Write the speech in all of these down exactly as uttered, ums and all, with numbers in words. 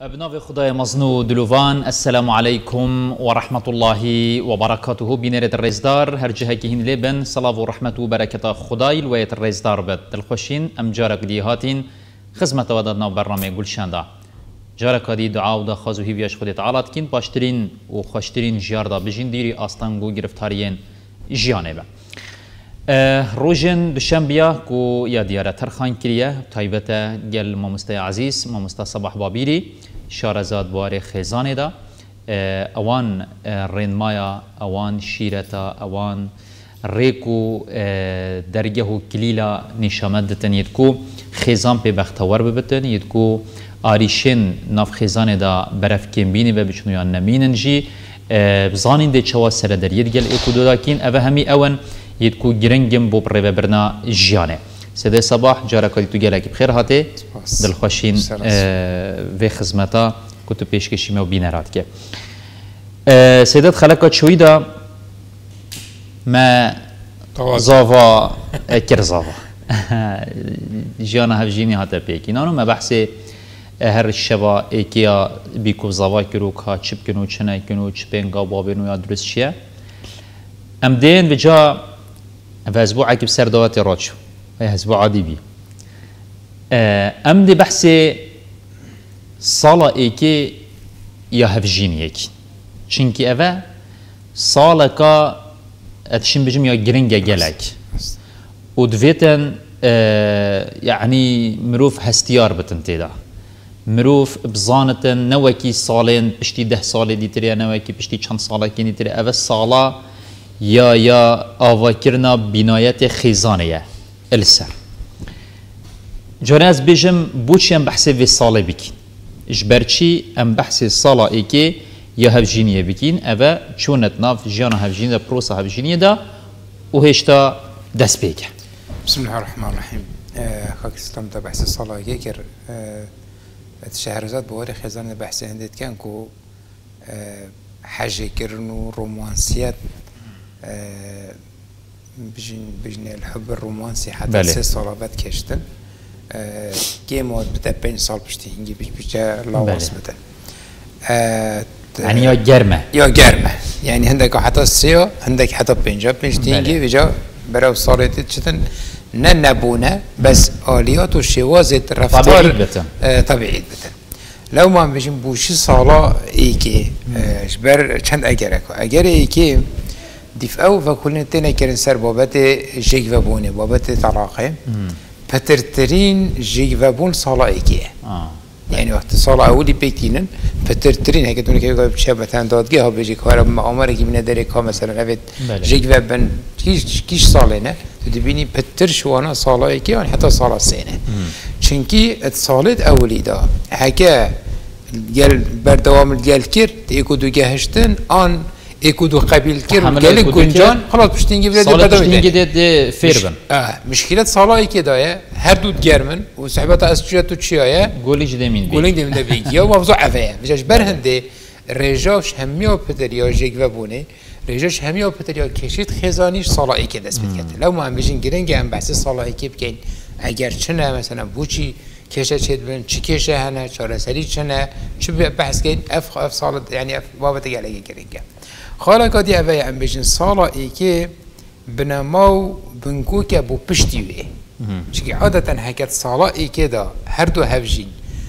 بناو خدای مزنو دلوان السلام عليكم ورحمة الله وبركاته بنيرة الرزدار هر جهة كهين لبن صلاة ورحمة وبركة خداي الوية الرزدار بد الخوشين أم جارك دي هاتين خزمة ودادنا برنامج گلشن دا جارك دي دعاء ودا خازو هيفياش خودت عالات كين باشترين وخوشترين جيار دا بجين ديري آستانگو گرفتاريين جيانه با روجن دوشنبه کو یا دیاره ترخان کریه تایبته گل مامسته عزیز مامسته صباح بابیری شارزاد باره خزانه دا اوان رنمایا اوان شیرتا اوان ریکو درگه و کلیلا نشامد تنید کو خزان په بختور ببتن ید کو آریشن ناف خزانه دا برف کم بینی و بچنویان نمینن جی بزانین ده چوا سر در ید گل اکو دو داکین اوه همی اون يدكو جرنجم بو بريبا برنا جيانه سيدي صباح جارك تو جالك بخير هاتي دل خوشين في خدمتا كنت بيشكشي مو بيناراتك سيدات خلقت شويدا ما زافا كرزافا جيانا هفجيني هاتا بيكي نانو ما بحثي هر الشبا ايكيا بيكو زافا كروك ها چب كنو چنه كنو چبينگا بابينو يا درست شيا ام دين بجا في اسبوع عقب سر دوات راتشو هي اسبوع عادي بي ام دي بحثي صاله ايكي يا هفجين يكي چونكي اوه صاله كا اتشين بجم يا جرنجا جلك ودفيتن يعني مروف هستيار بتن تيدا مروف بزانتن نوكي صالين بشتي ده صالي دي تريا نوكي بشتي چند صاله كيني تريا اوه صاله یا یا آواکرنا بنایت خیزانه السر جانه از بیشم بوچی ام بحث وی ساله بکین اجبرچی ام بحث ساله ای که یا هفجینیه بکین اوه چونت ناف جانا هفجینیه پروسا هفجینیه دا و هشتا دست بیگه بسم الله الرحمن الرحیم خاک اسلام دا بحث ساله ای که شهرزاد بواری خیزانه بحث هندید کن که حجه کرن و رومانسیت بجن بجن الحب الرومانسي حتى سه صلابات كشتن كيمود بتا بين صال بشتي هنجي بيج بيجا لاواس بتا يعني يا جرمه يا جرمه يعني عندك حتى سيو عندك حتى بينجا بيجتي هنجي بيجا براو صارت تشتن ننبونه بس آليات وشوازة رفتار طبيعي بتا لو ما بيجن بوشي صلاة ايكي جبر چند اگرك اگر ايكي دیف او و کلن تنه کرن سر بابت جیگ و بونه بابت طلاقه پترترین جیگ و بون سالا ایکیه یعنی وقت سالا اولی بکینن پترترین هکه دونه که بچه بتن دادگه ها بجی کار معامره که بینه داره که مثلا اوید جیگ و بن کیش کیش ساله نه تو دبینی پتر شوانا سالا ایکی آن حتی سالا سینه چونکی اتصالت اولی دا هکه گل بردوام گل کرد ایکو دو گهشتن آن ايكودو قبيل كير قالك كنجان خلاص باش تنجي بلاد بدوي باش تنجي دي فيربن اه مشكله صلاي كده هر دو تجرمن وصحبتها اسجيتو تشيايا قولي جدي مين بي قولي دي بي يا موضوع عفايا باش برهندي رجاش هميو بتريا جيك وبوني رجاش هميو بتريا كشيت خزانيش صلاي كده اسمت لو ما هم بيجين جرنج هم بحث صلاي كي بكين اگر چنه مثلا بوچي كيشه چيد بن چي كيشه هنا چاره سري چنه چو بحث كين اف اف صالت يعني اف بابت على جرنج خاله کدی اوه ام بیشن سالا ای که بنماو بنگو که بو پشتی وی چون عادتا هکت سالا ای که دا هر دو هفجین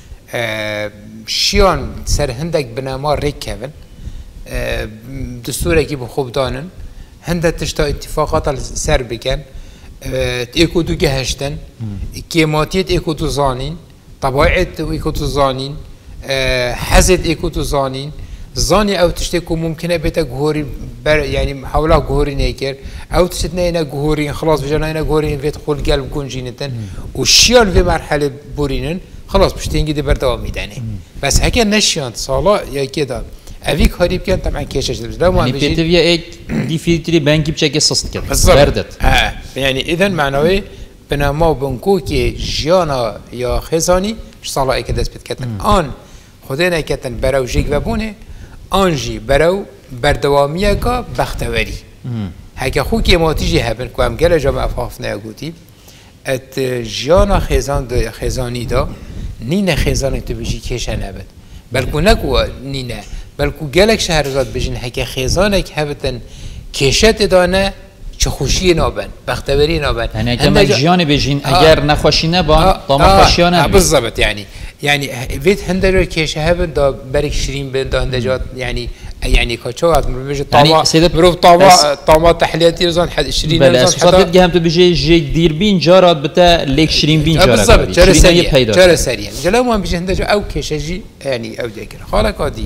شیان سر هندک بنما ریک کون دستوره که بو خوب دانن هندک تشتا اتفاقات سر بکن ایکو دو گهشتن کیماتیت ایکو دو زانین طبایعت ایکو دو زانین حزد ایکو دو زانین زاني او تشتكو ممكن بيتا جهوري يعني حولها جهوري نيكر او تشتنا جهوري خلاص بجانا جهوري في دخول قلب كونجينتن والشيان في مرحله بورينن خلاص باش تنجي دي بردوام ميداني بس هكا نشيان صاله يا كده افيك هريب كان طبعا كيشش لو ما بيجي بيتفيا ايك دي فيتري بانكي بشكل صست كده بردت اه يعني اذا معنوي بنما بنكو كي جيانا يا خزاني صاله ايك دس بتكتن ان خدينا كتن براو جيك وبونه آنجی برو بردوامیه که بختوری هکه خو که ماتیجی هبن که هم گله جا افاف نگوتی ات جیانا خیزان خیزانی دا نین خیزان تو بجی کشه نبد بلکو نکو نینه بلکو گلک شهرزاد بجن هک خیزانک هبتن کشت دانه چه خوشی نابن بختوری نابن یعنی اگر جیان بجین اگر نخوشی نبان طعم خوشی نبن بالضبط يعني يعني فيت هندر كيش هبن دا برك شرين بن دا هندجات يعني يعني كاتشوات بيجي طعم بروف طعم طعم تحلياتي رزان حد شرين بلا صفات جهم تبيجي جي دير بين جارات بتا ليك شرين بين جارات بالضبط جرى سريع جرى سريع جلو ما بيجي هندج او كيش جي يعني او ذكر خالك هادي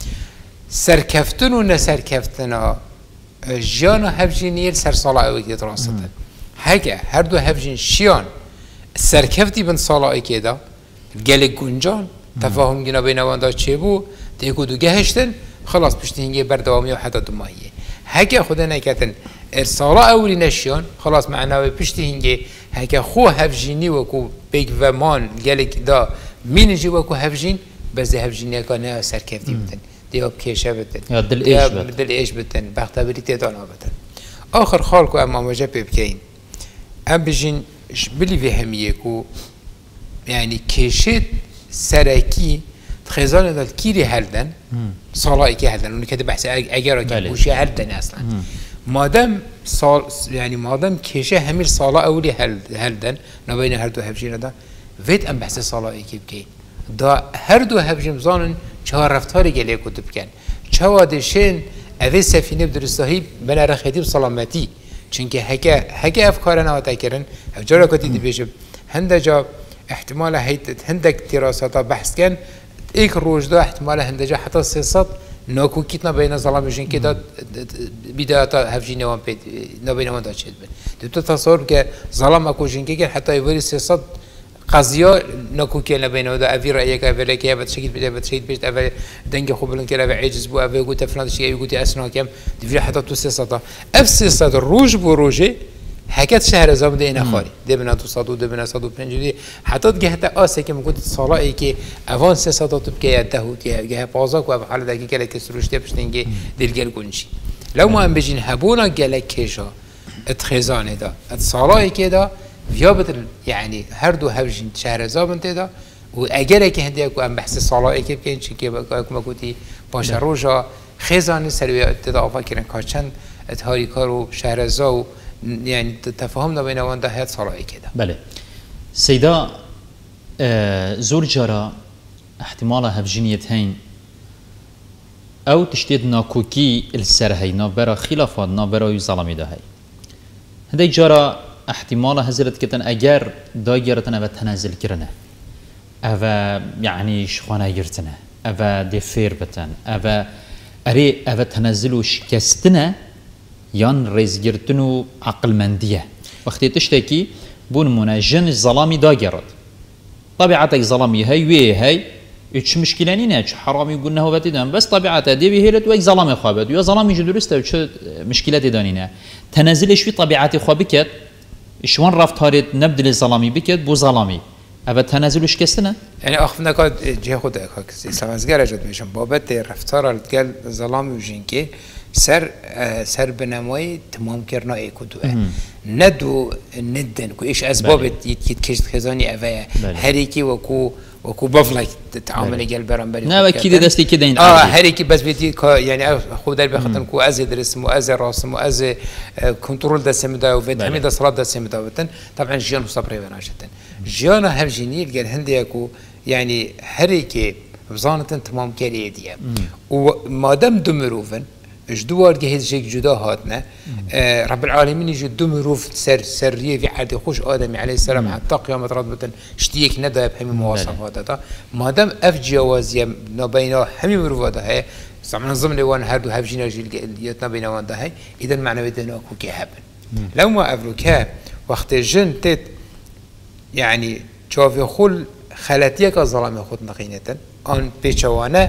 سركفتن ونسركفتنا جانا هفجينير سر صلاة وكي ترانستن هكا هردو هفجين شيان سركفتي بن صلاة كده گله گنجان تفاهم گنا بین آن داشت چه بو دیگه دو گهشتن خلاص پشتینگی بردامی و حتی دو ماهیه هک خدا نکتن ارسال اولی نشیان خلاص معناه پشتینگی هک خو هفجینی و کو بیگ و مان گله دا مینجی و کو هفجین بس هفجینی کانه سرکفتی بتن دیاب کیشه بتن یا دل ایش بتن دل ایش بتن بختبری تدان بتن آخر خال کو اما مجاب بکین ام بجین بلی فهمیه کو يعني كيشت سركي تخزان دال كيري هلدن صلاة كي هلدن وني كده بحث اجر كي وشي هلدن اصلا مادام صال يعني مادام كيشه همير صلاة اولي هل هلدن نبين هردو هفجين دا فيت ام بحث صلاة كي بكي دا هردو هفجين زانن چهار رفتار گله كتب كان چوادشين اوه سفينه بدرستاهي بنا رخيدي سلامتي چونكه هكا هكا افكارنا وتاكرن جرا كتي دي بيجب هندجا احتمال هيت هندك دراسات بحث كان ايك روج ده احتمال هندجا حتى سياسات ناكو كيتنا بين ظلام جين كده بداية هفجي نوان بيت نبين نوان داشت بن تو تصور که ظلام اكو جين كده حتى يوري سياسات قضية ناكو كلا بين وده أفي رأيك أفي لك يا بتشكل بيت بتشكل بيت أفي دنج خوبلن كلا أفي عجز بو أفي يقول تفلان شيء يقول تأسنا كم تفرح حتى تو سياسات أف سياسات الروج بروجه حكت شهر زام دينا خاري دبنا تو صادو دبنا صادو بنجدي حتى جهة آسيا كم قلت صلاة كي أفان سياسات تبكي يده كي جهة بازاك وأف حال ذاك كلا كسروش تبشتنجي دلجل كونشي لو ما أم بيجين هبونا جلك كيشا اتخزان ده الصلاة كده فيابت يعني هردو هفجين شهر زام تدا وأجر كي هندي أكو أم بحث الصلاة كي بكين شيء كي أكو ما قلتي باشا روجا خزان سريع تدا أفكرن كاشن اتهاري كارو شهر زاو يعني تفاهمنا بين وان ده هات صلاحي كده. بله. سيدا آه زور جرا احتمالها هفجينية هين أو تشتيد ناكوكي السر هي نابرا خلافات نابرا يظلمي ده هي. هذا جرا احتمالها هزرت كتن أجر دايرتنا بتنازل كرنا. أفا يعني شخوانا يرتنا. أفا دفير بتن. أفا أري أفا تنازلوش كستنا يان رزجرتنو عقل مندية وقتی تشتكي بون منا جن الظلامي داجرت طبيعتك ظلامي هاي وي هاي ايش مشكلة نينا حرامي يقولنا هو بتدان بس طبيعتها دي هيلت ويك ظلامي خوابت ويا ظلامي جدرسته وش مشكلة دانينا تنازل شوي طبيعتي خوابكت شلون رفتارت نبدل الظلامي بكت بو ظلامي أبى تنازل وش كستنا يعني أخذنا كاد جه خود أكاكس إسلامزجر جد ميشم بابت رفتار الجل ظلامي وجينكي سر سر بنمای تمام کردن ایکودوه ندو ندن کو ایش اسباب یتکشت خزانی اوه هری کی وکو وکو بفلک تعامل جل برام بری نه وکی دستی که دین آه هری کی بس بیتی یعنی خود در بخاطر کو از درس و از راس و از کنترل دست مدا و فهم دست راد دست مدا بتن طبعا جيان صبري وناشتن جيانا هم جنيل قال هندي کو يعني هری کی بزانتن تمام کردی دیم و مادام دمروفن اش دوار جهز شيء جدا هاتنا آه رب العالمين يجي دمروف سر سريه في عهد خوش آدم عليه السلام حتى قيامة ربنا اشتيك ندى بهم مواصفات هذا ما دام اف جوازيه نبينا هم مروفات هاي طبعا ضمن وان هادو هفجينا جيلتنا بين وان ده هاي اذا معنى بدنا اكو كهبن لو ما افلوكها وقت الجن تت يعني شوفي خل خلاتيك ظلام خود نقينة ان بيشوانا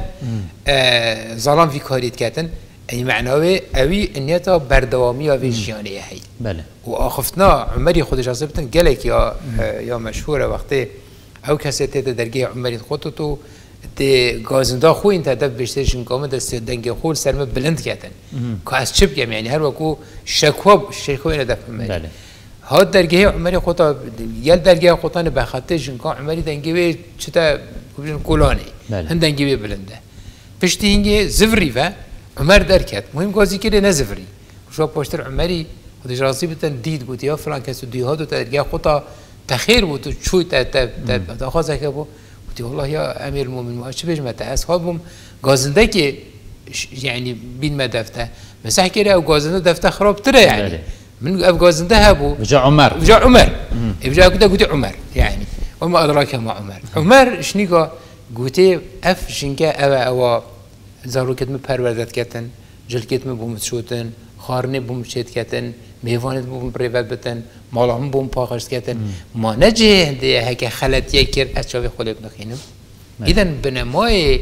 آه ظلام في كاريت كاتن أي معناه أوي النيتا بردوامي أوي جيانية هاي. بله. وأخفتنا عمري خودش عصبتن قالك يا يا مشهورة وقته أو كسرت درجة عمري خطته ت جازندا خو أنت هدف بيشتريشن كمان دست دنجة خول سرمة بلند كاتن. كاس شب يعني هر وكو شكوى شكوى هدف عمري. بله. هاد درجة عمري خطة يل درجة خطانة بخاطر جن كان عمري دنجة بي شتا ببین کلانی هندنگی به بلنده پشتی هنگی زفری و عمر درکت مهم گازی که نه زفری شو پشتر عمری خودش راضی بتن دید بود یا فلان کس دیها دو تا دیگه خدا تخیر بود و چوی تا تا تا خواست که بود گفتی والله یا امیر المؤمنین ما چه بجمع تا اصحابم گازنده که يعني بين ما دفته مسح كده او غازنده دفته خراب ترى يعني من او غازنده هبو جاء عمر جاء عمر جاء كده قلت عمر يعني وما ادراك ما عمر عمر شنيقا قلت اف شنكا او او زارو كتم پروردت كتن جل كتم بوم شوتن خارنه بوم شيت كتن ميوانت بوم بريفت بتن مالهم بوم پاخش كتن ما نجه ده هك خلت يكر اشاوي خلق نخينم اذا بنمای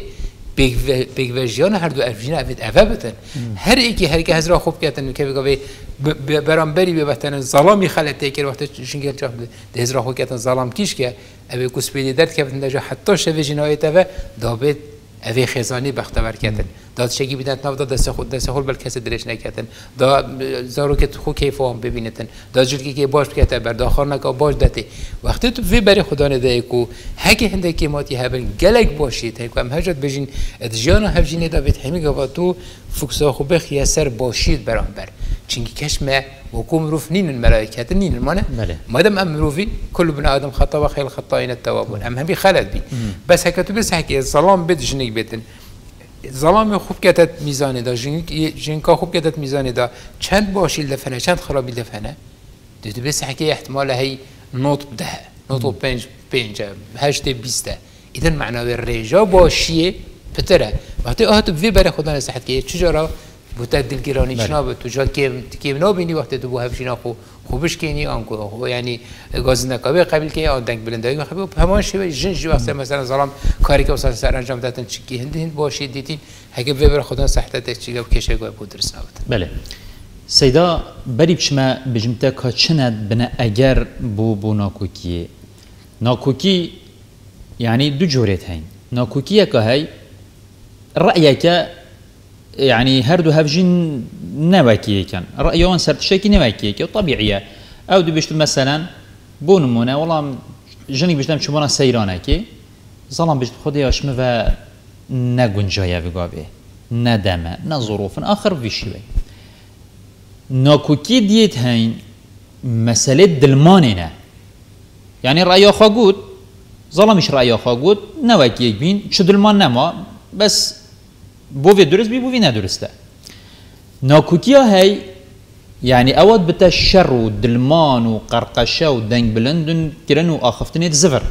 پیگویجیان هر دو افجین افید افه بتن هر ایکی هر که هزرا خوب کردن که بگه برانبری به وقتن ظلامی خلته که وقت شنگل چاپ ده هزرا خوب کردن ظلام کیش که اوی کسبیلی درد که بتن حتی شوی جنایت افه دابد اوی خزانی بختور کردن داد شگی بیدن نو داد دست خود دست خود بل کسی درش نکردن دا زارو که خو کیف هم ببینتن دا جلکی که باش بکته بر داخل نکا باش دتی وقتی تو وی بری خدا نده کو هکی هنده که ماتی هبل گلک باشید هک هم هجت بجین ادجانا هفجینه دا بیت همی گفت تو فکسا خوب خیاسر باشید برانبر چنگی کشمه وكم روف نين الملائكة نين المانا ما دام أم روفين كل ابن آدم خطأ وخير الخطائين التوابون أم هم بخلد بي بس هكذا بس حكي الظلام بيت جنيك بيتن ظلام خوب كتت ميزانه دا جنك جنكا خوب كتت ميزانه دا چند باشي لفنه چند خرابي لفنه دو بس حكي احتمال هي نوت بده نوت بنج بنج هشت بيسته إذا معناه الرجاء باشيه بتره وقتی آهات في بره خدا نصحت که چجورا بوده دلگرانی چنا بود تو جا که که نابینی وقتی تو بوده بشینا خو خوبش کنی آنکو یعنی گازنده کابه قبل که آن دنگ بلندایی خب همان شیوه جنجی وقتی مثلا ظلام کاری که واسه سر انجام دادن چی هند هند باشید دیدین هگه به بر خدا صحت چی گفت کشه گوی بود درست نبود. بله. سیدا بری بشما بجمته که چند بنا اگر بو بو ناکوکیه ناکوکی یعنی دو جورت هین ناکوکیه که هی رأیک يعني هردو هفجين نواكي كان رأيوان سرتشاكي نواكي كي طبيعية أو دو بيشتو مثلا بونمونا والله جنك بيشتم شمونا سيرانا كي ظلام بيشتو خودي اشمفا نگنجايا بقابه ندمه نظروف آخر في شيء ناكوكي ديت هين مسألة دلماننا يعني رأيو خاقود ظلامش رأيو خاقود نواكي بين شو دلمان نما بس بوفي درست بي بوفي ندرسته ناكوكيا هاي يعني اود بتا الشر ودلمان وقرقشه ودنج بلندن كرنو اخفتني الزفر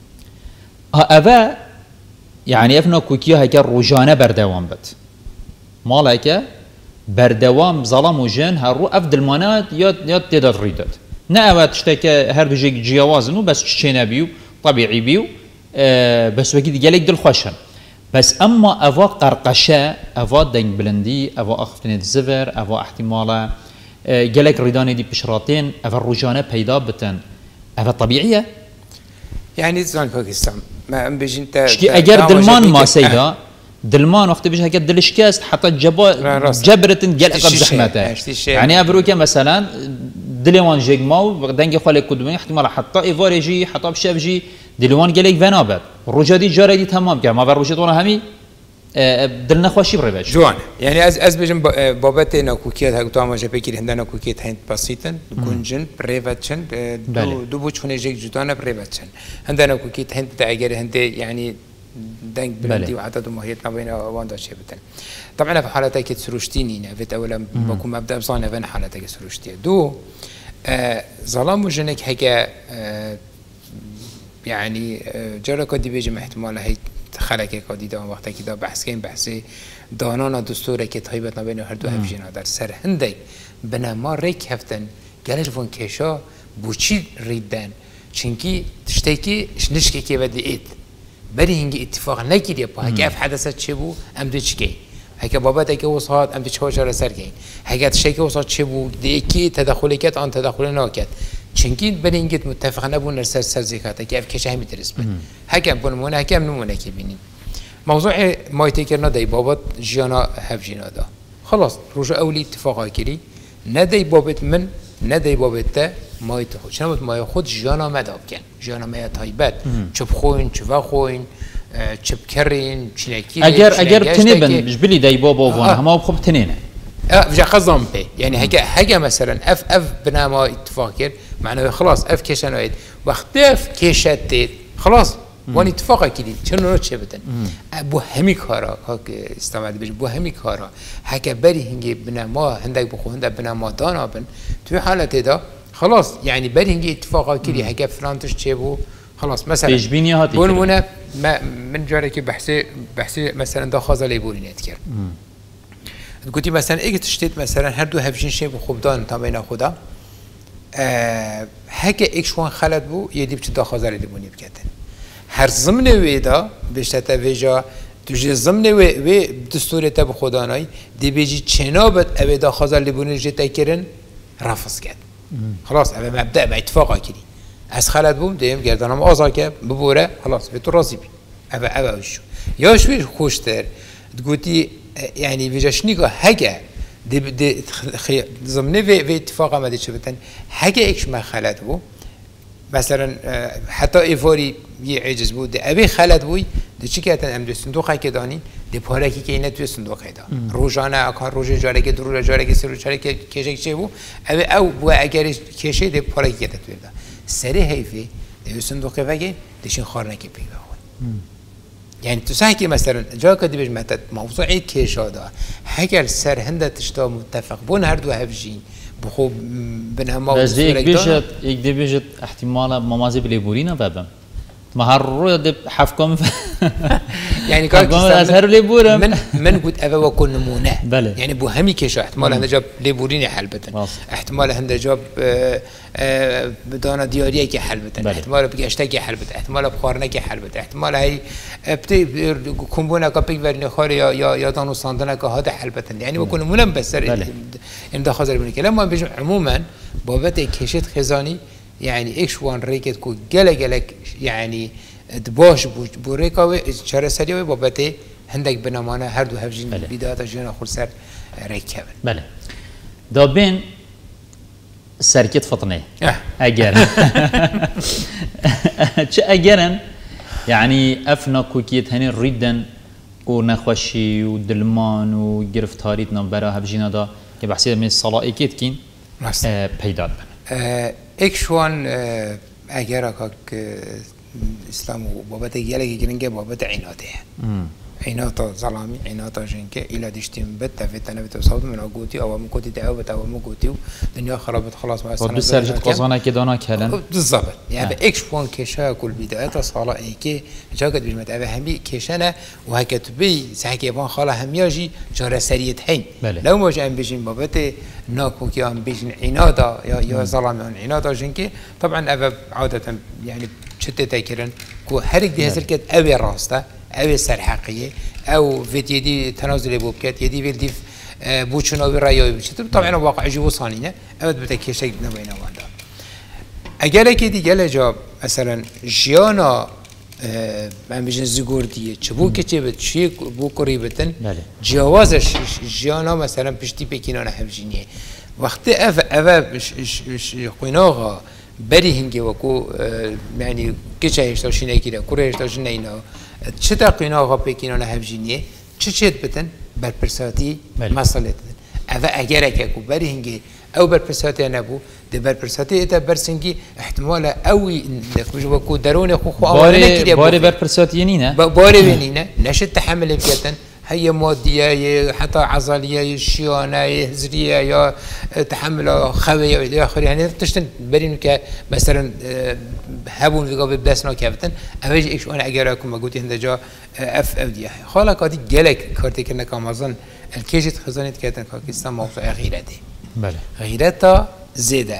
افا يعني اف ناكوكيا هاي كان رجانه بردوام بت مالك بردوام ظلام وجن هرو اف دلمانات يا يا تدات ريدت نا اوت تشتكي هر بيجي جيوازنو بس تشينا بيو طبيعي بيو أه بس وكيد جالك دل خوشن بس اما افا قرقشه افا دنگ بلندی افا اخفتنی زفر افا احتمالا جلك ريداني دي بشراتين افا رجانه پیدا بتن افا طبيعيه يعني زمان باكستان ما ام بيجي انت شكي اگر دلمان ما سيدا دلمان وقت بيجي هكا دلشكاست حتى جبا جبرتن جل اقب زحمته يعني ابروكا مثلا دلوان جيجماو دنگ خالي قدومي احتمال حتى ايفاريجي حتى بشافجي دلوان جلك فنابت رجادي جاري تمام كما بر رجادونا همي دلنا خوشي بريباش جوان يعني از از بجم بابت ناكوكيات هاك تو ما جا بكير هندنا ناكوكيات هند بسيطن كونجن بريفاتشن دو دو بوچ خونه جيك جوتانا بريفاتشن هندنا ناكوكيات هند تا اگر هند يعني دنگ بلندي وعدد ماهيتنا بين واندا شي بتن طبعا في حالتك تسروشتينينا في اولا بكون مبدا بصانه بين حالتك سروشتي دو ظلام وجنك هكا يعني جرا كدي بيجي احتمال هي خلقه كدي دا وقتی که دا بحث کردیم بحث دانان دستور که تایبت نبین هر دو هفجینا در سر هندی بنما ریک هفتن گلش فون کشا بوچی ریدن چنکی تشتکی نشکی که بدی ایت بری هنگی اتفاق نکیدی با هک اف حدثت چه بو ام دو چکی هک بابت اگه وصات ام دو چه چهار سر کین هک تشکی وصات چه بو دی کی تدخلی کت آن تدخل ناکت چنکی بنینگت متفق نبون سر سر زکاته که اف کشه همی درس بن هکم بنمونه هکم نمونه که بینیم موضوع مایتی کرنا دی بابت جیانا هفجینا دا خلاص روزا اولی اتفاقا کری ندی بابت من ندی بابت تا مایت خود چنانوت مای خود جیانا مداب کن جیانا مای تایبت چوب خوین چوب خوین چپکرین چیلکی اگر اگر تنبن جبلی دای بابا وان هما بخب تنینه اه بجا قصدم بی يعني هجا هجا مثلا اف اف بنما اتفاقير معناه خلاص اف كيشان وايد وقت اف كيشات خلاص وان اتفاق كدي شنو چه بدن ابو همي كارا هاك استعمال بيج بو همي كارا هكا بري هنجي بنما هندك بخو هندك بنما دانا بن تو حالته دا خلاص يعني بري هنجي اتفاق كدي هكا فرانتش چه بو خلاص مثلا بيجبيني هاتي بونمونه من جاره كي بحثي بحثي مثلا دا خازل بورينت كر قلتي مثلا اگه تشتیت مثلا هر دو هفجین شی خوب دان تا بین خدا هکه اکشوان خلط بو یه دیب چه دا خازر دیبونی بکتن هر ضمن ویدا بشتت ویجا توجه ضمن وی دستور تا بخدا نای دی بیجی چنابت اوی دا خازر دیبونی جتا کرن رفض کرد خلاص اوی مبدأ با اتفاقا کردی از خلط بوم دیم گردانم آزا که ببوره خلاص به تو راضی بی اوی اوی شو یا شوی خوشتر تقولي يعني بيجاشنيكو حاجة دي دي ضمن في في اتفاق ما دي شبتن حاجة إيش ما خلت بو مثلا حتى إيفوري يعجز بو دي أبي خلت بوي دي شو كاتن أم دي صندوق كداني دي باركي كينه توی صندوق هيدا روزانه اکان روز جاره که درو جاره که سر جاره که کیشه چه بو أبي أو بو اگر کیشه دي باركي كده توی دا سری هیفی دي صندوق وگه دیشین خارنه کی پیدا يعني تساهي مثلا جا كدي بيج متى موضوعي كيشا دا هكر سر هنده تشتا متفق بون هر دو هفجين بخو بنهما بس دي بيجت يك دي بيجت احتمال ممازي بليبورينا بابا ما هالرؤية دي حفكم يعني كان أزهر ليبورا من من قلت أبا وكل نمونة بله يعني بو همي كيشا احتمال هنده جاب ليبوريني حلبتن احتمال هنده جاب بدانا دياريه كي حلبتن احتمال بگشته كي حلبتن احتمال بخارنه كي حلبتن احتمال هاي بتي كومبونا كابيك ورني خار يا يا يا دانو صندنا كهذا حلبتن يعني وكل نمونة بسر إن ده خزر بني كلام ما بيجي عموما بابت كيشت خزاني يعني إيش وان ريكت كو جل جلك يعني دباش بوريكاوي شهر سريوي بابته هندك بنامانه هر دو هفجين بداية جينا خلصر ريكابن. بله. دابين سركت فطنة. اه. أجرن. شو أجرن؟ يعني أفنا كوكيت هني ريدن ونخوشي ودلمان وجرفتاريت نبرة هفجينا دا كبحسيد من الصلاة كيت كين. اه بيداد بنا. اه إكشوان اه أجرا كك اسلام بابت يلقي جرينجا بابت عيناته عيناته ظلامي عيناته جنكه الى دشتم بت فتنا بتصوت من عقوتي او مكوتي تعوبت او مكوتي الدنيا خربت خلاص مع السنه بس رجعت قزانه كدانا كلن بالضبط يعني اكش بون كيشا كل بدايات صلاه ايكي جاكت بجمت ابي همي كيشنا وهكتبي سحكي بان خاله همياجي جار سريت حين لو ما جاء بيجين بابت ناكو كيان بيجين عناده يا يا ظلام عناده جنكه طبعا ابا عاده يعني شتى تاكرن كو هرك دي هزركت أوي راسته أوي سرحقية أو فيت يدي تنازل بوبكت يدي فيدي بوشون أو رأيي بشتى طبعا واقع جو صانية أبد بتكيش شيء نبينا واندا أجل كده جل جاب مثلا جيانا من بيجن زغوردية شبو كتير بتشي بو قريبتن جوازش جيانا مثلا بشتي بكينا نحبجينيه وقت أف أف مش قناغة بري هنجي وكو يعني كيش هيشتاشين كده كورة هيشتاشين إنه شتا قناغة بكينا نحبجينيه ششيت بتن بالبرساتي مسألة أفا أجرك أكو بري هنجي أو بالبرساتي نبو ده بالبرساتي إذا برسنجي احتماله أوي نخرج وكو درون خو خو أولنا كده باري بالبرساتي ينينا باري بينينا نشد تحمل بكتن هي مادية حتى عضلية شيانة هزرية يا تحمل خوية إلى آخره يعني تشتن برين ك مثلا هبون في قبل بدسنا كابتن أبيج إيش أنا أجركم موجود هنا جا أف أودية خاله قادي جلك كارتي كنا كامازون الكيجت خزانة كاتن كاكستان موضوع غيرته بله غيرته زيادة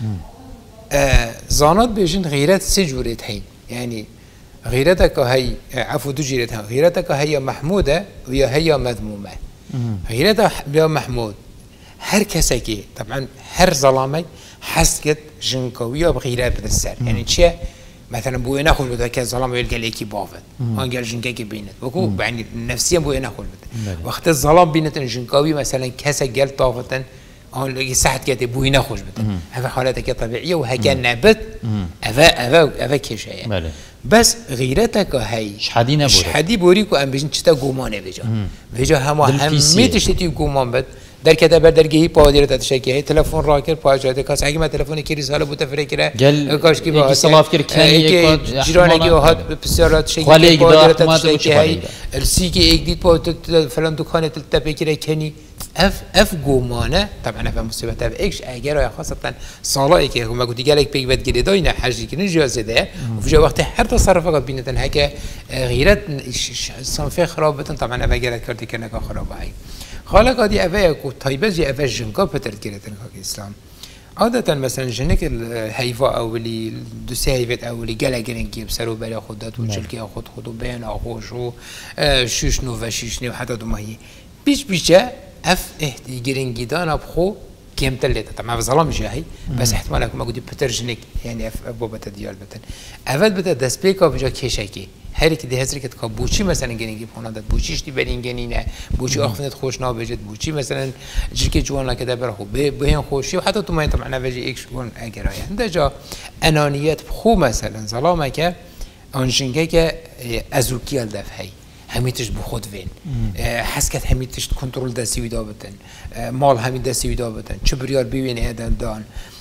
زانات بيجين غيرات سجورة هين يعني غيرتك هي عفوا دجيرتها غيرتك هي محمودة ويا هي مذمومة غيرتها يا محمود هر كسكي طبعا هر ظلامي حسكت جنكوية بغيرات بالسر يعني شيء مثلا بوي ناخذ بده كان ظلام يلقى ليكي بافت ما قال جنكاكي بينت وكو يعني نفسيا بوي ناخذ بده وقت الظلام بينت جنكوي مثلا كسك قال طافتا هون لقي ساعة كده بوي ناخذ بده هذا حالتك طبيعية وهكذا نبت أفا أفا أفا كيشايا بله بس غيرتك هاي شحدي نبوري شحدي بوريكو أم بيجن تشتا قومانه بيجا بيجا هما همي تشتي قومان بد در كتاب درجه پادیر تشکی هی تلفن را کرد پاجاده کاس اگه من تلفن کی رساله بود تفریق کرد کاش کی با صلاف کرد که جیرانگی و هات بسیارات شکی پادیر تشکی هی السی که یک دید پا فلان دکان تلتپی کرد کنی اف اف گومانه طبعا اف مصیبت اف ايش اگر خاصه صالحی که ما گفتی گلک پیگ بد گیری داینه حجی کنی جوازه ده و في وقت هر تصرفات بینتن هک غیرت صنفه خرابتن طبعا اف اگر کردی کنه که خرابه هی خالق عادی اوه کو تایبز یا اوه جنگا پتر گرفتن که اسلام عادتا مثلا جنک الهیفا اولی دو سه هیفت اولی گله گرنگی بسر و بلا خودت و چلکی خود خود و بین آخوش و شش نو و شش نو حتی دو ماهی بیش بیشه اف احتی گرنگی دانا بخو كم تلته طبعا ظلام جاهي بس احتمال اكو ما قد بترجنك يعني اف ابو بتديال بتن اول بتا دسبيكا بجا كيشاكي هريك دي هزري كت بوچي مثلا جنيجي بخونه دات بوچيش دي برين جنينه بوچي اخفنت خوش نا بجد بوچي مثلا جيكي جوان كده برخو بهين خوشي وحتى تو ما طبعا وجي اكس كون اجرايا عندها انانيات بخو مثلا ظلامك انجنگه ازوكيال دفعي همیتش بخود وین حسکت همیتش کنترل دستی ویدا بتن مال همین دستی ویدا بتن چه بریار بیوین هدن دان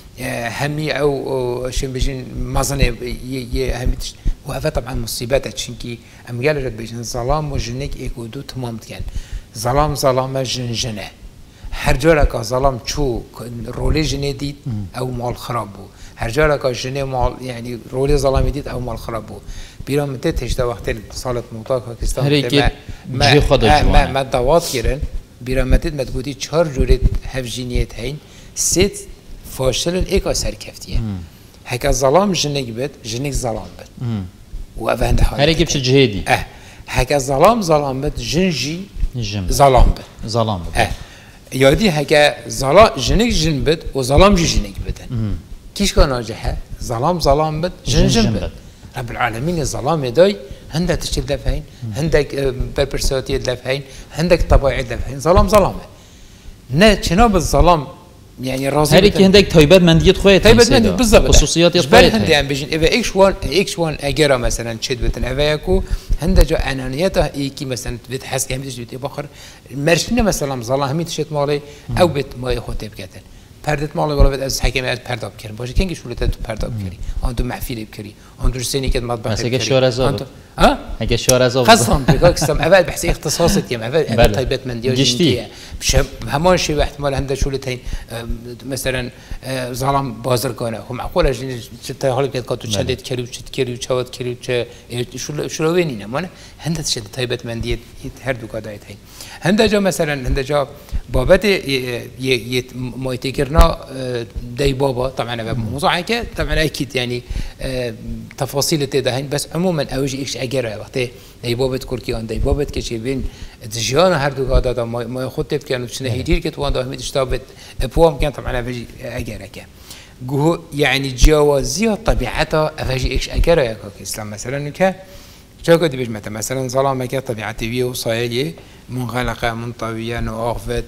همی او شن بجین مزنه یه همیتش و هذا طبعا مصیبته چونکی ام قال لك بجن ظلام و جنک ایکو دو تمام کن ظلام ظلام جن جنه هر جاره که ظلام چو رولی جنه دید او مال خراب بود هر جاره که جنه مال يعني رولی ظلامی دید او مال خراب بود بیرام متى تشتا وقت صالة موطا پاکستان ما ما ما دوات کردن بیرام متى ما تقولي چهار جوره هفجینیت هین ست فاشل ایک اثر کفتیه هک ظلام جنگ بد جنگ ظلام بد و افند حال هر يجيبش الجهادي اه هک ظلام ظلام بد جنجي ظلام بد ظلام بد اه یادی هک ظلام جنگ جن بد و ظلام جنگ بدن كيش كان ناجحه ظلام ظلام بد جن جن بد رب العالمين الظلام داي عندك تشتي دفعين عندك بربرساتي دفعين عندك طبيعي دفعين ظلام ظلامه نا شنو الظلام يعني رازي هريك عندك تايبات منديت خويا تايبات منديت بالضبط خصوصيات يطلع عندي يعني بيجن اذا اكس واحد اكس واحد اجرا مثلا تشد بتنافيكو عندك انانيته ايكي مثلا بتحس كم تشد بخر مرشنا مثلا ظلام همي تشت مالي او بت ما ياخذ تبكتن پردت مال ولا بد از حکم از پرداب کردن باشه کنگی شولت تو پرداب کردی آن تو محفیل بکری آن تو سینی که مطبخ کردی مثلا شور عذاب ها اگه شور عذاب خاصم بگاکستم اول بحث اختصاصت یم اول اول طيبات من دیاجی همان شی احتمال هنده شولت هین مثلا ظلام بازرگانه هم معقوله چه حالی که تو چندت کری و چت کری و چواد کری و چه شول شلوینی نه من هنده چه طيبات من دیت هر دو کادایت هین هنده جا مثلا هنده جا بابت ی مایتیکرنا دای بابا طبعا موضوع که طبعا اكيد يعني تفاصيل تدهين بس عموما اوجي ايش اجرا وقت دای بابت كوركيان دای بابت كشي بين تجيان هر دو قادا ما خود تب كانوا شنو هيدير كت وان ده متشتابت بوام كان طبعا اوجي اجرا كان جو يعني جوازيه طبيعتها اوجي ايش اجرا يا اسلام مثلا ك شو قد بيج مثلا ظلامك طبيعتي بيه وصايليه منغلقة منطوية نوقفت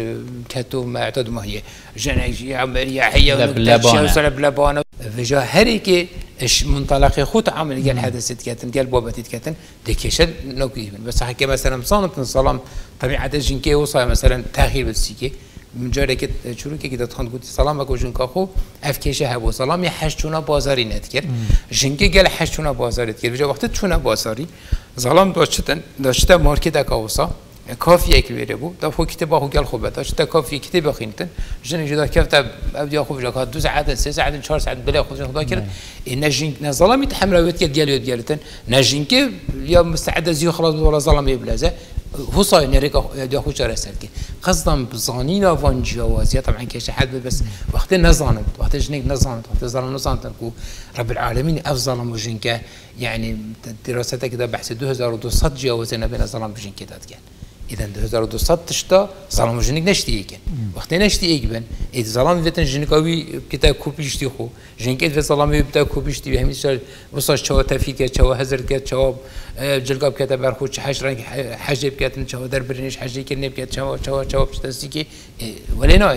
كتو ما اعتد ما هي جناجي عملية حية ونكتشف بلبانة فجاه هريك ايش منطلق خود عمل قال حدثت كاتن قال بابتي كاتن دكيشد نوكي بس حكي مثلا صامت الظلام طبيعة الجنكي وصاي مثلا تاخير بالسيكي من جاره که شروع که داد خواند گفتی سلام بکو جنکا خو افکیشه هوا سلام یه هشتونا بازاری ند کرد جنکی گل هشتونا بازاری کرد وجا وقتی چونا بازاری ظلام داشتن داشته مارکت اکاوسا کافی یک بیره بود دفعه کتاب آخو گل خوبه داشته کافی کتاب خینتن جن جدا کفت ابدی آخو وجا دو ساعت سه ساعت چهار ساعت بلا خود خدا کرد این جنک نظامی تحملات کرد گل یاد گرتن نجنکی یا مستعد زیو خلاص ولا ظلام یبلازه هو صاير نريك يا خوش رسالك قصدا بظانينا فان جوازية طبعا كيش حد بس وقت نظانت وقت جنك نظانت وقت ظلم نظانت رب العالمين افضل مجنك يعني دراستك كده بحث دو هزار ودوصد جوازنا بين ظلم بجنك دات كان اذا دو هزار ودوصد تشتا ظلم جنك نشتي كان وقت نشتي يكبن اذا ظلم فتن جنكاوي كده كوبيشتي خو جنك اذا ظلم بتا كوبيشتي بهم يصير وصل شو تفيك شو هزر كات شو جلقاب كده برخوش حش رنگ حجب كات شو در برنيش حجي كنب كات شو شو شو بتستيكي ولا نايت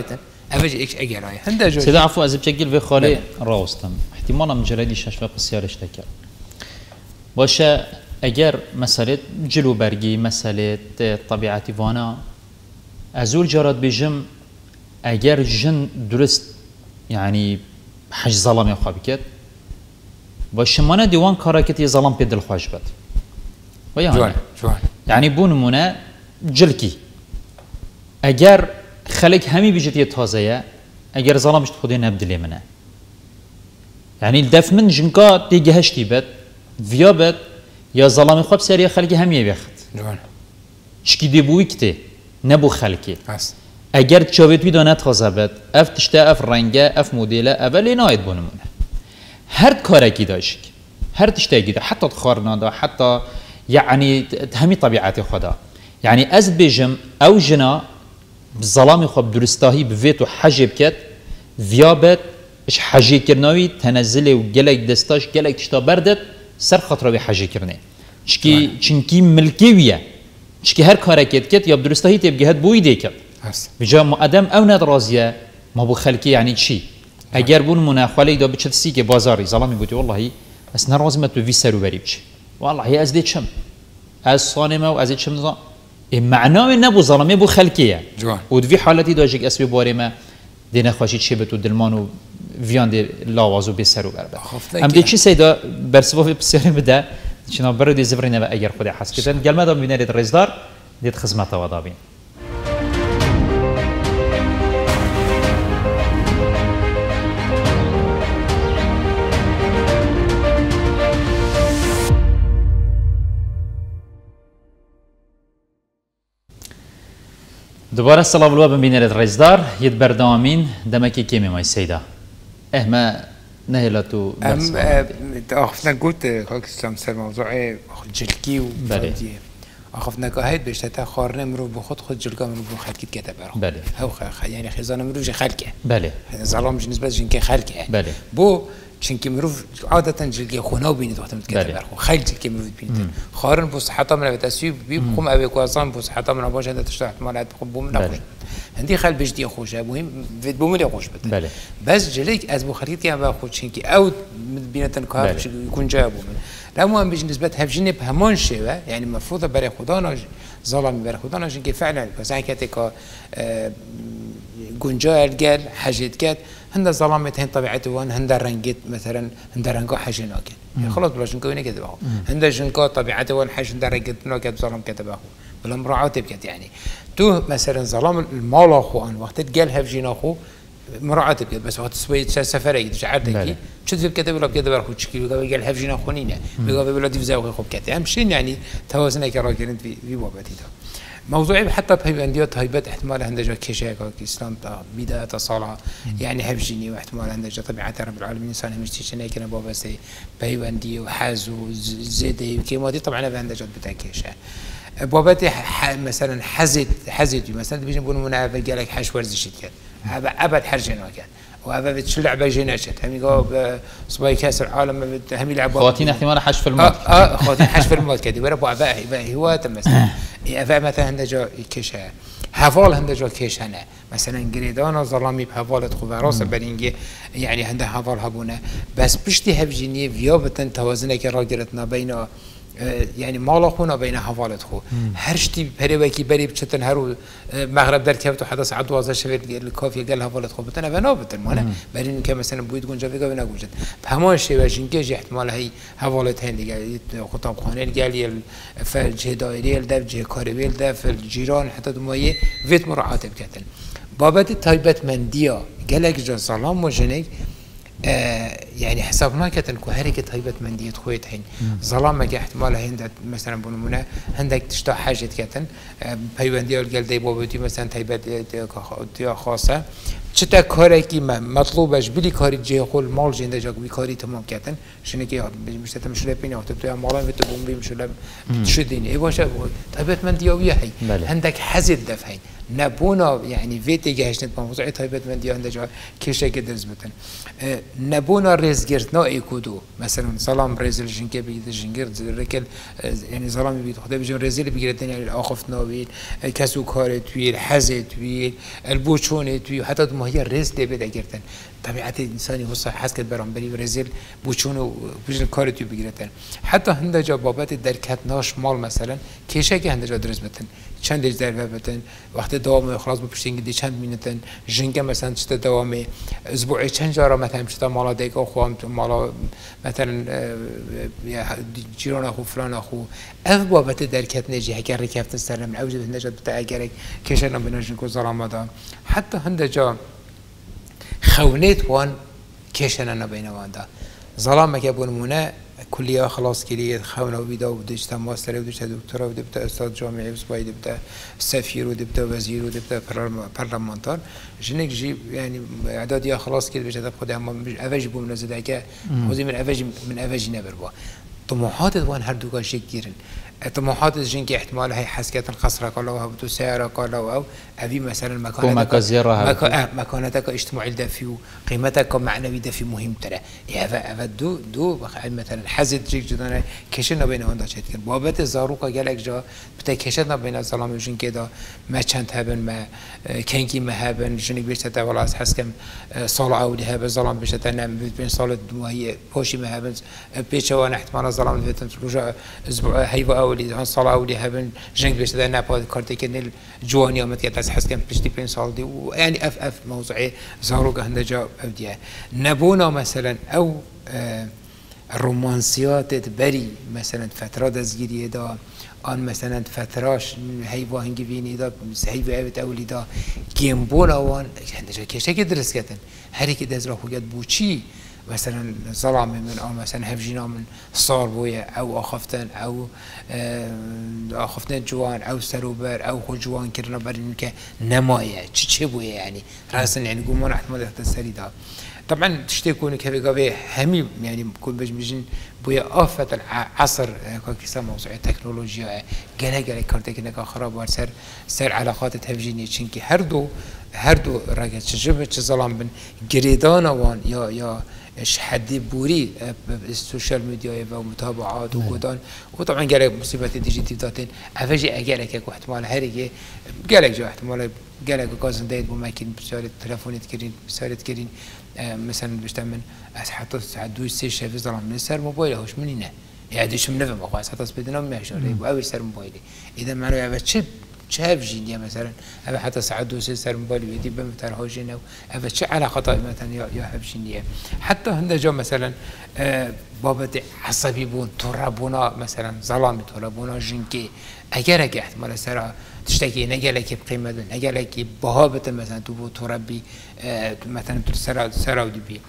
أفج إيش أجراي هندا جو سيدا عفوا أزب تجيل في خالي راوستم احتمالا مجردي شش في قصير اشتكى باشه اگر مسألة جلو برگی مسألة طبيعة وانا ازول جرات بجم اگر جن درست يعني حج ظلام يخواب كت باشه مانا ديوان كاراكتي ظلام بيدل خواج بد جوان جوان يعني بون منا جلكي اگر خلق همي بيجتي تازه اگر ظلام بجت خودي نبدلي منه يعني الدف من جنكا تيجهشتي بد ویا بد یا ظلام خواب سریع خلقی همیه بیخت. جوان. چکی دبوی کته نبو خلقی. هست. اگر چاوت وی دانت خازه بد اف تشته اف رنگه اف مدله اولی ناید بونمونه. هر کاری کی داشت. هر تشته کی دا حتی خارنا دا حتی يعني همي طبيعة خدا يعني از بجم او جنا بظلام خواب درستاهی بفيت و حجب كت ويابت اش حجي كرناوي تنزله و گلك دستاش گلك تشتا بردت سر خاطر به حجی کرنه چکی چنکی ملکی ویه چکی هر کاری کت کت یا درستهی تبگه هد بوی دیکت بجا ما ادم او ندرازیه ما بو خلکی یعنی چی اگر بون مناخوالی دا بچت سی که بازاری ظلامی بودی والله اس نرازمت تو وی سرو بریب چی والله از دی چم از صانمه و از چم نظام معناه نبو ظلامی بو خلکیه و دوی حالتی داجک اسبی باری ما دی نخواشی چی بتو دلمانو ویان دی لاوازو به سرو برده. ام دی چی سیدا برسوف بسیاری بده چنا برو دی زبرینه و اگر خود حس کردن گلمه دام بینه دید رزدار دید خدمت و دابین. دوباره السلام عليكم بين الرزدار يد بردامين دمكي كيمي ماي سيدا اهما نهلتو ام اخفنا قلت كاكسلام سر موضوع جلكي و بله اخفنا كهيد بشتا خارنه مرو بخود خود جلكا مرو بخد كيت كتب بله هو خ يعني خزانه مرو جي خلقه بله ظلام بالنسبه جنكي خلقه بله بو چنكي مرو عاده جلكي خوناو بينت وقت متكتب برخو خلق جلكي مرو بينت خارن بو صحته من تسويب بيقوم ابي كوازان بو صحته من باش هذا تشتغل احتمالات بو من نخوش عندي خل بجدي خوش مهم فيت بو من خوش بده بله بس جليك از بو خريط يعني باخذ چنكي او بينتن كار يكون جابو من لا مهم بيجي نسبه هفجني بهمون شيء يعني المفروض بري خدانا ظلم بري خدانا چنكي فعلا بس هيك گنجا الجل حاجات كات هند ظلامت هند طبيعته وان هند رنجت مثلا هند رنجو حاجه ناكل خلاص بلاش نكون كده باهو هند جنكا طبيعته وان حاجه هند رنجت ناكل ظلم كده باهو بلا مراعاه بكت يعني تو مثلا ظلام المال اخوان وقت تقال هفجين اخو مراعاه بكت بس وقت سويت سفر يجي عادك شد كده ولا كده باخذ شكل قال هفجين اخونين بيقول بلا ديفزاو خو كات امشين يعني توازنك راجل في في بابتي ده موضوعي حتى بهيبنديات هيبت احتمال هندجا كشاك اسلام بدايه صالحه يعني هبجيني واحتمال هندجا طبيعه رب العالمين انسان مش تشني كان بابا سي بهيبندي وحازو زيدي كيما دي طبعا هندجا بتاكيشا بابتي مثلا حزت حزت مثلا بيجي نقول منافق قال لك حش ورزشت كان ابد حرجنا كان وهذا بتشلع بجيناشت هم يقول صباي كاس العالم هم يلعبوا خواتين احتمال حش في الموت اه اه خواتين حش في الموت كذي ورا ابو اباء اباء هواة مثلا اباء مثلا هندجا كيشا هفال هندجا كيش هنا مثلا قريدانا ظلامي بهفال تخو راس برينجي يعني هنده هفال هبونه بس بشتي هبجيني فيابتن توازنك راجرتنا بين يعني مالا خونا بين حوالت خو هرشتي بريوكي بري بچتن هرو مغرب در كيفتو حدا ساعه دوازده شبير الكافي قال حوالت خو بتنا بنا بتن مانا برين كه مثلا بويد گونجا بيگا بنا گونجا بهمان شي واجين كه احتمال هي حوالت هندي قال خطاب خانه قال فجه دايري ده جه كاربيل ده في الجيران حتى دمويه فيت مراعاه بكتن بابت تايبت منديا قالك جا سلام وجنك آه يعني حسابنا كتن كهريك طيبة من ديت خويت حين ظلام ما احتمال هند مثلا بنمونه هندك تشتاق حاجة كتن آه بيوندي الجل دي بوبتي مثلا طيبة دي خاصة شتا كاريكي مطلوبش بلي كاري جي خول مال جنده جاك بكاري تمام كتن شنو كي مش تتم شو لبيني أو تبتوي مالان بتبوم بيم شو لب تشديني إيه واش طيبة من دياوية هي هندك حزد دفعين نبونا يعني فيتي جهش نت موضوع تایبت من دیان دجا کشه که درز بتن نبونا رزگرت نا ایکودو مثلا سلام رزل جنگه بگید جنگر رکل يعني سلام بيد خدا بيجون رزل بيجرتن يعني الآخف ناويل كسو كار تويل حزة تويل البوچون تويل حتى ما هي رز ده بده جرتن طبيعة الإنساني هو صح حس كده برامبري رزل بوچون وبيجون كار تويل بيجرتن حتى هنده جا بابت دركت ناش مال مثلا کشه که هنده جا درز بتن چند دیج در بتن وقت دوام خلاص بپشتین دی چند مینتن جنگه مثلا چه دوامه اسبوعی چند جارا مثلا چه مالا دیگه خوام مالا مثلا جیران اخو فلان اخو اف بابت درکت نجی هکر رکفت سرم اوجد نجات بتا اگر کشنا بنجن کو ظلام دا حتی هنده جا خونیت وان کشنا نبینوان دا ظلام که بونمونه كلية خلاص كلية خونه وبيدا ودشت ماستر ودشت دكتوراه ودبتا استاذ جامعي وسباي دبتا سفير ودبتا وزير ودبتا برلمانتار جنك جيب يعني اعداد يا خلاص كده بيجي تاخذ هم افاج بو من زداك خوزي من افاج من افاج نبروا طموحات وان هر دوكا شيء كيرن طموحات الجنك احتمال هي حسكة القصر قالوا هبتو سيارة قالوا أو أبي مثلا مكانتك مكا مكانتك اجتماعي دافي قيمتك معنوي دافي مهم ترى يا فدو دو مثلا حزت جيك جدنا كشنا بين هندا شيء كان بابت الزاروقة جالك جا بتا كشنا بين الظلام الجنك ده ما كانت هبن ما كانكي ما هبن جنك بيش تتولى حس كم صلاة أولي هبن الظلام بيش تنام بين صلاة وهي بوشي ما هبن بيش وانا احتمال الظلام اللي تنترجع أسبوع هيبقى أولي هن صلاة أولي هبن جنگ بيش ده نباد كارتي كنيل جواني أمد كده حس كم بيشتي بين صال دي ويعني أف أف موضوعي زاروقة هندا جا أوديه نبونا مثلا أو آه الرومانسيات تبري مثلا فترات دزگیری دا آن مثلا فتراش هیوا هنگی بینی دا هیوا اوت اولی دا گیمبون آوان هندا جا کشه که درست کردن هری که دز را خوگت بوچی مثلا ظلام من أو مثلا هفجينا من صار بويا أو أخفتن أو أخفتن جوان أو سروبر أو خو جوان كرنا برينك نماية تشي بويا يعني راسا يعني قوم ما احتمال السري ده طبعا تشتكون كيف قبي همي يعني كل بجمجين بويا آفة العصر كيسا موضوع التكنولوجيا جنا جنا كارتك إنك خراب وسر سر علاقات تهفجيني تشينكي هردو هردو راجع تجربة ظلام بن جريدانا وان يا يا ايش حدي بوري السوشيال ميديا ومتابعات وقدان وطبعا قالك مصيبات الديجيتيف داتين افجي اجالك يكو احتمال هرجي قالك جو احتمال قالك كازن دايت بماكن بسالة تلفون تكرين بسالة تكرين مثلا باش تعمل حتى تعدو سي شاف ظلام من سر موبايل هوش منينه يعني شو منفهم خلاص حتى بدنا ما شغله او سر موبايلي اذا ما له شيء شاف جينيا مثلا أبى حتى سعدو سير موبايل يدي بمثال هوجينا أبى شيء على خطأ مثلا يا يا حب جينيا حتى هندا جو مثلا آه بابت عصبي بون ترابونا مثلا ظلام ترابونا جنكي أجر أجي احتمال سرا تشتكي نجلك بقيمة نجلك بهابة مثلا تبو تربي آه مثلا سرا سرا ودي بي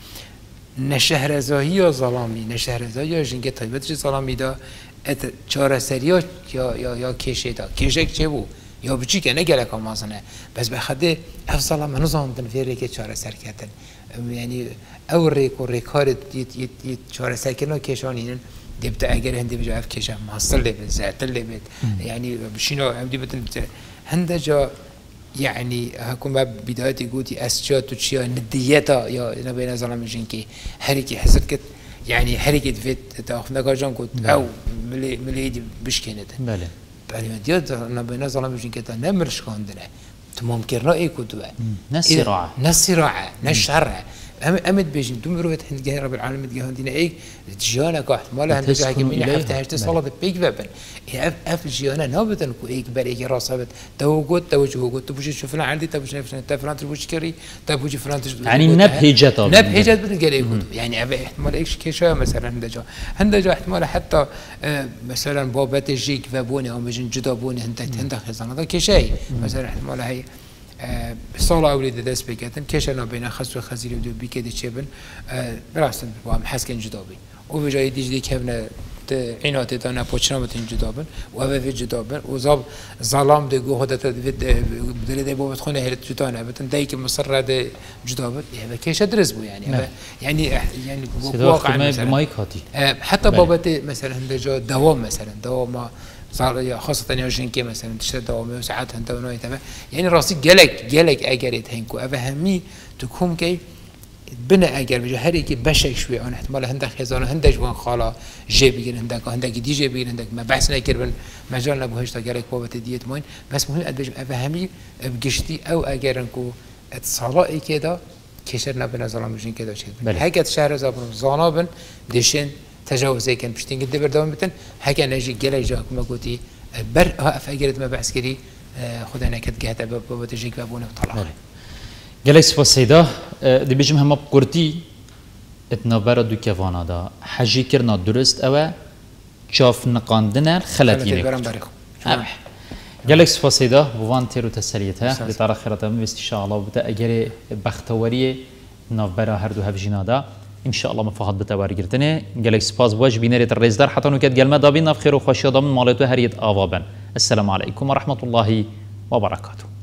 نشهر زاهي ظلامي نشهر زاهي جنكي طيبتش ظلامي دا ات چهار سریا یا یا یا کشه دا کشه چه بو یا بچی که نگله مازنه بس بخاطر افضل من نظام فيري که چهار سر کردن يعني او ريك وريكارد يت يت يت چهار سر کردن کشانین دبت اگر هندی بجا اف کشه محصل لبت زعتل لبت يعني بشینو همدی بتن هنده جا يعني هكون بدايتي قوتي اسجات وشيا نديتا يا نبينا ظلام جنكي هريكي حسب كت يعني حركة فيت تأخذ نقاشان كود أو ملي ملي دي بشكنة. بله. بعدين ديات نبينا ظلام بيجين كده نمرش كوندنا. تمام كرنا إيه كودوا. نسرعة. نسرعة نشرع. أم أمد بيجين دوم روت هند جاي رب العالمين جاي هندينا إيه جيانا كحت ماله هند جاي كمية حفتة هشت صلاة بيك بابن. أف أف جيانا نابتن كو إيه كبر إيه راسبت توجد توجه وجود تبوش شوف فلان عندي تبوش نفسنا تفلان تبوش كري تبوش فلان تبوش. يعني نبهجة طبعا. نبهجة بدن قال إيه كودوا يعني أبى احتمال إيش كيشة مثلا هند جا هند جا احتمال حتى مثلا بابات الجيك فابوني أو بيجين جدابوني هند هند خزانة هذا كيشة مثلا احتمال هي صلاة أولي دست بكتن كشنا بين خس وخزير ودو بكده شبن براستن بام حسكن جدابي وبجاي ديج دي كهنا عينات تانا بوشنا بتن جدابن وهذا في جدابن وزاب ظلام ده جو هذا تدفد بدل ده بوت خونه هل تجتانا بتن دايك مصر ده جدابن هذا كيش أدرس بو يعني يعني يعني واقع مثلا حتى بابته مثلا هندا جا دوام مثلا دوام صار خاصة يوجين كي مثلا تشتد دوامي وساعات هنتا ونوي تمام يعني راسي جلك جلك أجريت هنكو أفهمي تكون كي بنا أجر بجا هري كي بشك شوي أنا احتمال هندك خزانة هندك جوان خالا جيب بيجين هندك هندك دي جيب بيجين هندك ما بحث نكر بالمجال نبوهش تجارك بابة ديت مين بس مهم أدبج أفهمي بجشتي أو أجرنكو اتصالات كده كشرنا بنا ظلام بجين كده شيء هيك شهر زبون زانابن دشين تجاوزي كان بشتين قد بردوام بتن هيك نجي جل جاك ما قلتي بر ها أفجرت ما بحث كذي خد أنا كده جهت بابا تجيك بابونه وطلع جلس فسيدا دي بيجم هم بقرتي اتنابرة دو كفانا دا حجي كرنا درست أو شاف نقاندنا خلاتينك جلس فسيدا بوان تيرو تسليتها لترى خيرتها بس إن شاء الله وبتا أجري بختورية نابرة هردو هفجينا دا إن شاء الله مفاهد بتواري قرتني جلس باز واج بينارة الرئيس دار حتى نكت جلما دابين بخير وخشية ضمن مالته هريت آوابا السلام عليكم ورحمة الله وبركاته.